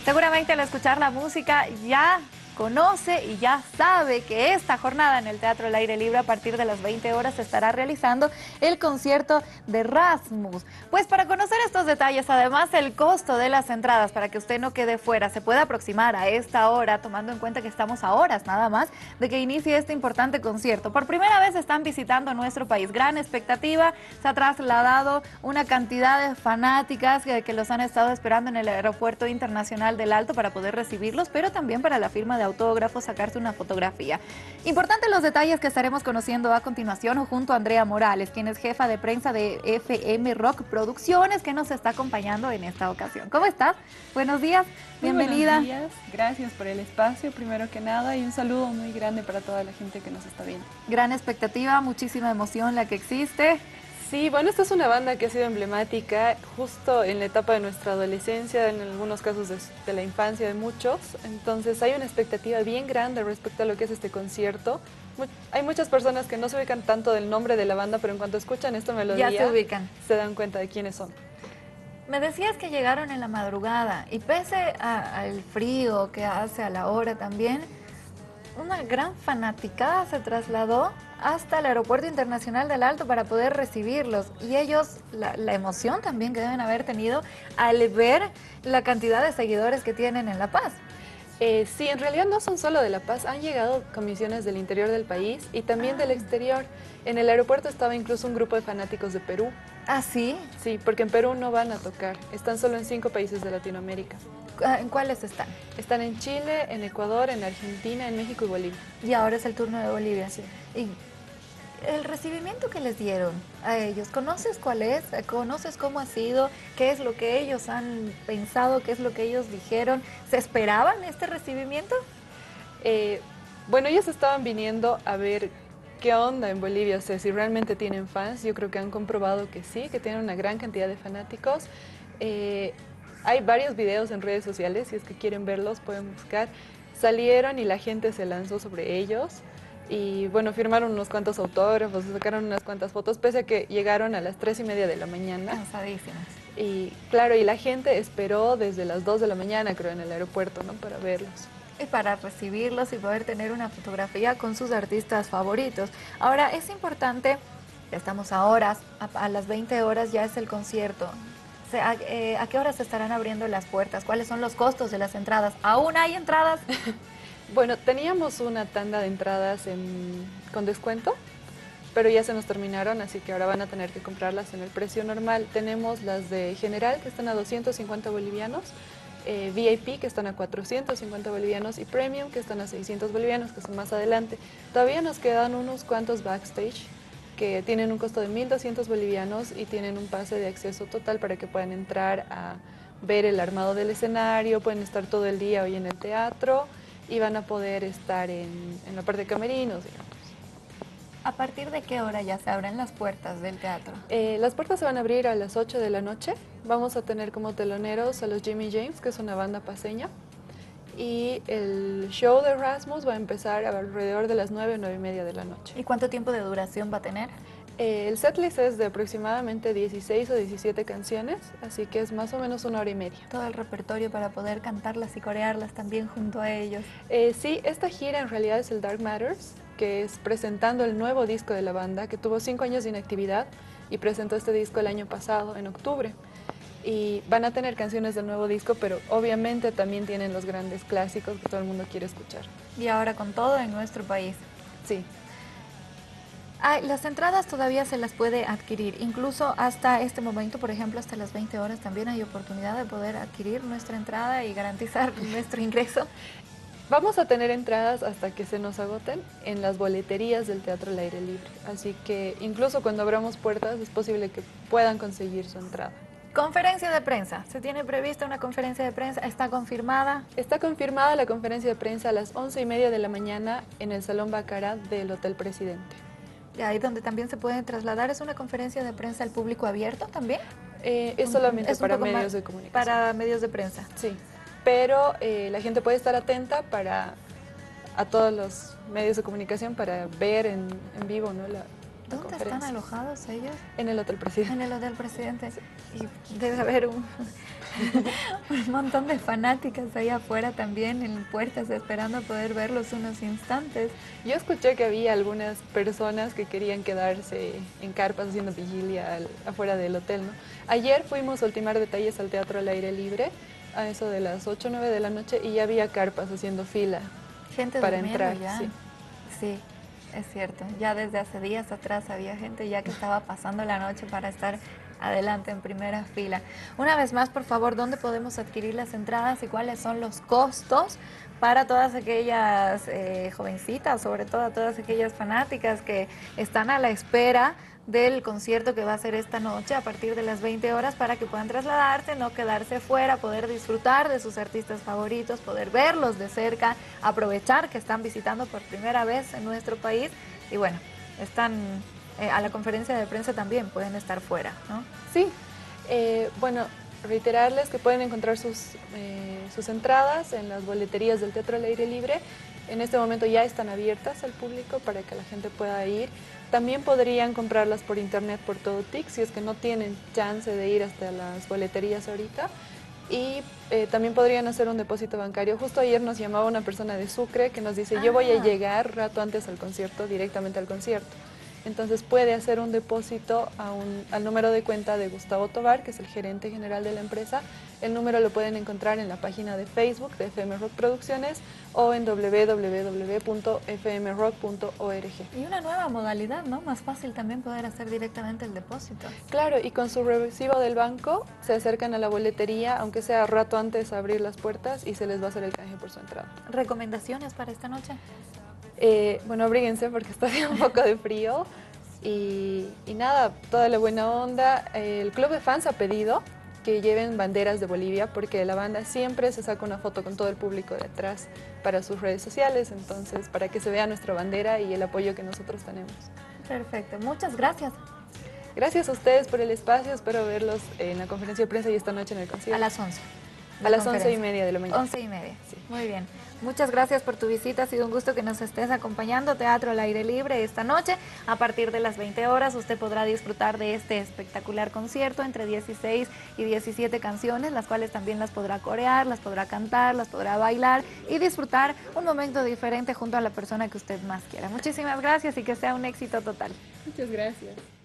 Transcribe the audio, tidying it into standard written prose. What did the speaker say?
Seguramente al escuchar la música ya conoce y ya sabe que esta jornada en el Teatro al Aire Libre a partir de las 20 horas se estará realizando el concierto de Rasmus. Pues para conocer estos detalles, además el costo de las entradas para que usted no quede fuera, se puede aproximar a esta hora, tomando en cuenta que estamos a horas nada más de que inicie este importante concierto. Por primera vez están visitando nuestro país, gran expectativa, se ha trasladado una cantidad de fanáticas que los han estado esperando en el Aeropuerto Internacional del Alto para poder recibirlos, pero también para la firma de autógrafos, sacarse una fotografía. Importante los detalles que estaremos conociendo a continuación junto a Andrea Morales, quien es jefa de prensa de FM Rock Producciones, que nos está acompañando en esta ocasión. ¿Cómo estás? Buenos días, bienvenida. Buenos días, gracias por el espacio, primero que nada, y un saludo muy grande para toda la gente que nos está viendo. Gran expectativa, muchísima emoción la que existe. Sí, bueno, esta es una banda que ha sido emblemática justo en la etapa de nuestra adolescencia, en algunos casos de la infancia de muchos. Entonces hay una expectativa bien grande respecto a lo que es este concierto. Hay muchas personas que no se ubican tanto del nombre de la banda, pero en cuanto escuchan esta melodía, ya se ubican. Se dan cuenta de quiénes son. Me decías que llegaron en la madrugada y pese al frío que hace a la hora también, una gran fanaticada se trasladó hasta el Aeropuerto Internacional del Alto para poder recibirlos. Y ellos, la emoción también que deben haber tenido al ver la cantidad de seguidores que tienen en La Paz. Sí, en realidad no son solo de La Paz, han llegado comisiones del interior del país y también del exterior. En el aeropuerto estaba incluso un grupo de fanáticos de Perú. ¿Ah, sí? Sí, porque en Perú no van a tocar, están solo en 5 países de Latinoamérica. ¿En cuáles están? Están en Chile, en Ecuador, en Argentina, en México y Bolivia. Y ahora es el turno de Bolivia. Sí. Y el recibimiento que les dieron a ellos, ¿conoces cuál es? ¿Conoces cómo ha sido? ¿Qué es lo que ellos han pensado? ¿Qué es lo que ellos dijeron? ¿Se esperaban este recibimiento? Bueno, ellos estaban viniendo a ver qué onda en Bolivia, o sea, si realmente tienen fans. Yo creo que han comprobado que sí, que tienen una gran cantidad de fanáticos. Hay varios videos en redes sociales, si es que quieren verlos pueden buscar. Salieron y la gente se lanzó sobre ellos. Y bueno, firmaron unos cuantos autógrafos, sacaron unas cuantas fotos, pese a que llegaron a las 3:30 de la mañana. Cansadísimas. Y claro, y la gente esperó desde las 2 de la mañana, creo, en el aeropuerto, ¿no? Para verlos. Y para recibirlos y poder tener una fotografía con sus artistas favoritos. Ahora, es importante, ya estamos a horas, a las 20 horas ya es el concierto. O sea, ¿a qué horas se estarán abriendo las puertas? ¿Cuáles son los costos de las entradas? ¿Aún hay entradas? Bueno, teníamos una tanda de entradas con descuento, pero ya se nos terminaron, así que ahora van a tener que comprarlas en el precio normal. Tenemos las de general, que están a 250 bolivianos, VIP, que están a 450 bolivianos, y Premium, que están a 600 bolivianos, que son más adelante. Todavía nos quedan unos cuantos backstage, que tienen un costo de 1.200 bolivianos y tienen un pase de acceso total para que puedan entrar a ver el armado del escenario, pueden estar todo el día hoy en el teatro, y van a poder estar en la parte de camerinos, digamos. ¿A partir de qué hora ya se abren las puertas del teatro? Las puertas se van a abrir a las 8 de la noche. Vamos a tener como teloneros a los Jimmy James, que es una banda paseña. Y el show de Rasmus va a empezar alrededor de las 9, 9:30 de la noche. ¿Y cuánto tiempo de duración va a tener? El setlist es de aproximadamente 16 o 17 canciones, así que es más o menos 1 hora y media. Todo el repertorio para poder cantarlas y corearlas también junto a ellos. Sí, esta gira en realidad es el Dark Matters, que es presentando el nuevo disco de la banda, que tuvo 5 años de inactividad y presentó este disco el año pasado, en octubre. Y van a tener canciones del nuevo disco, pero obviamente también tienen los grandes clásicos que todo el mundo quiere escuchar. Y ahora con todo en nuestro país. Sí. Las entradas todavía se las puede adquirir, incluso hasta este momento, por ejemplo, hasta las 20 horas también hay oportunidad de poder adquirir nuestra entrada y garantizar nuestro ingreso. Vamos a tener entradas hasta que se nos agoten en las boleterías del Teatro al Aire Libre, así que incluso cuando abramos puertas es posible que puedan conseguir su entrada. Conferencia de prensa, ¿se tiene prevista una conferencia de prensa? ¿Está confirmada? Está confirmada la conferencia de prensa a las 11:30 de la mañana en el Salón Bacará del Hotel Presidente. Y ahí donde también se pueden trasladar, ¿es una conferencia de prensa al público abierto también? Es solamente para medios de comunicación. Para medios de prensa. Sí, pero la gente puede estar atenta a todos los medios de comunicación para ver en vivo, ¿no? la ¿Dónde conferencia. están alojados ellos? En el Hotel Presidente. En el Hotel Presidente. Y debe haber un montón de fanáticas ahí afuera también en puertas esperando poder verlos unos instantes. Yo escuché que había algunas personas que querían quedarse en carpas haciendo vigilia afuera del hotel, ¿no? Ayer fuimos a ultimar detalles al Teatro al Aire Libre, a eso de las 8 o 9 de la noche, y ya había carpas haciendo fila Gente para durmiendo entrar. ya. Sí. Sí, es cierto. Ya desde hace días atrás había gente ya que estaba pasando la noche para estar adelante en primera fila. Una vez más, por favor, ¿dónde podemos adquirir las entradas y cuáles son los costos para todas aquellas jovencitas, sobre todo todas aquellas fanáticas que están a la espera del concierto que va a ser esta noche a partir de las 20 horas para que puedan trasladarse, no quedarse fuera, poder disfrutar de sus artistas favoritos, poder verlos de cerca, aprovechar que están visitando por primera vez en nuestro país y bueno, están a la conferencia de prensa también, pueden estar fuera, ¿no? Sí, bueno, reiterarles que pueden encontrar sus entradas en las boleterías del Teatro al Aire Libre. En este momento ya están abiertas al público para que la gente pueda ir. También podrían comprarlas por internet por Todo TIC si es que no tienen chance de ir hasta las boleterías ahorita. Y también podrían hacer un depósito bancario. Justo ayer nos llamaba una persona de Sucre que nos dice, yo voy a llegar rato antes al concierto, directamente al concierto. Entonces puede hacer un depósito al número de cuenta de Gustavo Tovar, que es el gerente general de la empresa. El número lo pueden encontrar en la página de Facebook de FM Rock Producciones o en www.fmrock.org. Y una nueva modalidad, ¿no? Más fácil también poder hacer directamente el depósito. Claro, y con su recibo del banco se acercan a la boletería, aunque sea rato antes de abrir las puertas, y se les va a hacer el canje por su entrada. ¿Recomendaciones para esta noche? Bueno, abríguense porque está haciendo un poco de frío y nada, toda la buena onda. El club de fans ha pedido que lleven banderas de Bolivia porque la banda siempre se saca una foto con todo el público de atrás para sus redes sociales, entonces para que se vea nuestra bandera y el apoyo que nosotros tenemos. Perfecto, muchas gracias. Gracias a ustedes por el espacio, espero verlos en la conferencia de prensa y esta noche en el concierto. A las 11. A las 11:30 de la mañana. 11:30. Sí. Muy bien. Muchas gracias por tu visita. Ha sido un gusto que nos estés acompañando. Teatro al Aire Libre esta noche. A partir de las 20 horas usted podrá disfrutar de este espectacular concierto entre 16 y 17 canciones, las cuales también las podrá corear, las podrá cantar, las podrá bailar y disfrutar un momento diferente junto a la persona que usted más quiera. Muchísimas gracias y que sea un éxito total. Muchas gracias.